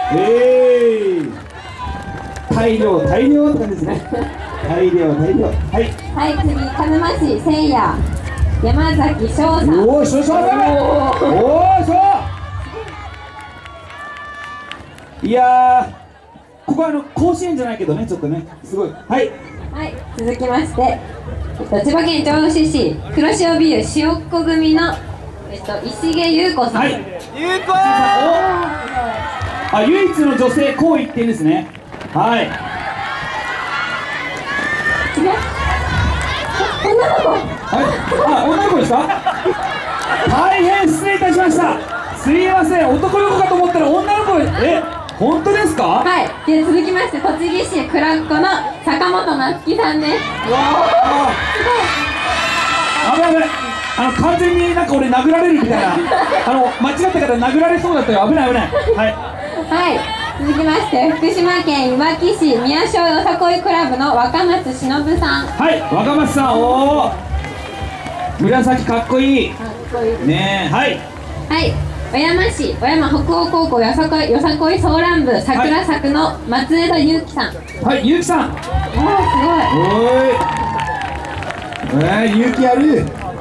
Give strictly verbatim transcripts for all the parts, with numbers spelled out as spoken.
えー、大量大量って感じですね。大量大量。はい。 はい、次鹿沼市せいや山崎翔さん。 おお、翔さん。おお、翔。いやー、ここはあの甲子園じゃないけどね、ちょっとね、すごい。はい。 はい、続きまして、えっと、千葉県銚子市黒潮ビュー塩っ子組の、えっと、石毛優子さん。はい、 優子。あ、唯一の女性行為って言うんですね。はい。 女の子。 はい。あ、女の子ですか。大変失礼いたしました。すいません、男の子かと思ったら女の子。え、本当ですか。 はい。で、続きまして栃木市倉っ子の坂本夏樹さんです。わあ、 すごい。危ない危ない。あの完全になんか俺殴られるみたいな。あの間違ったから殴られそうだったよ。危ない危ない。はい。 はい。続きまして福島県いわき市宮小よさこいクラブの若松忍さん。 はい、若松さん。おお、紫かっこいい。 かっこいいねえ。はい。 はい、小山市小山北欧高校よさこいよさこいソーラン部桜作の松枝祐樹さん。 はい、祐樹さん。おー、 すごい。おーい。えー、勇気ある。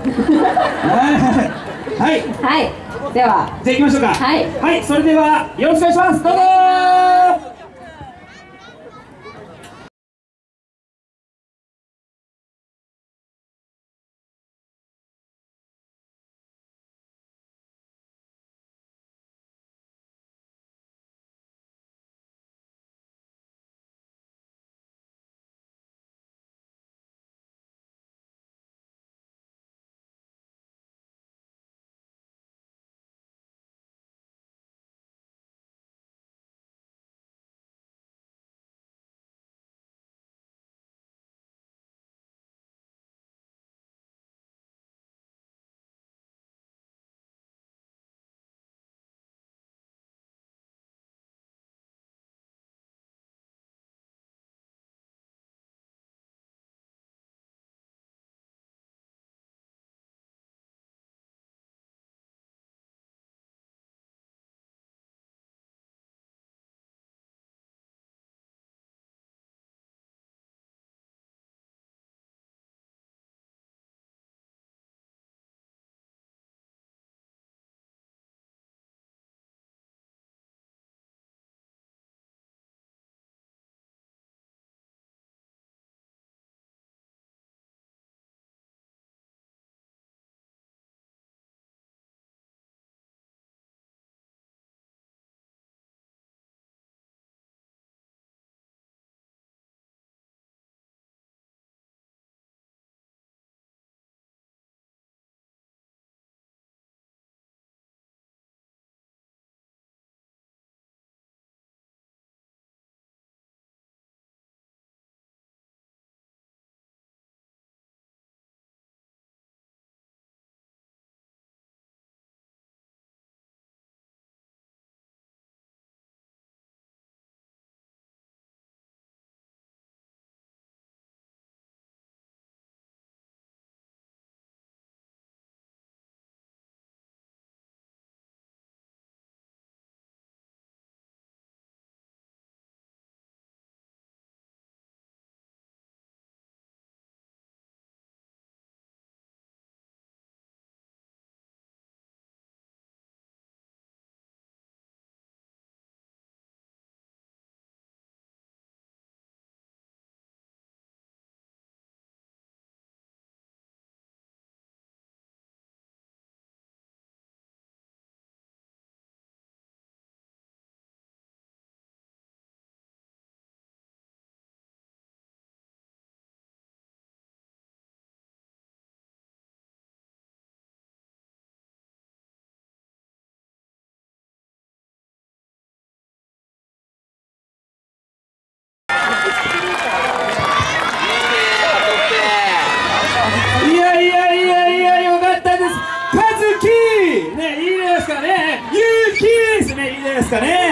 はい。 はい、ではじゃあ行きましょうか。はい、はい、それではよろしくお願いします。どうぞー。いやいやいやいや、よかったです。和樹ね、いいですかね。勇気ですね、いいですかね。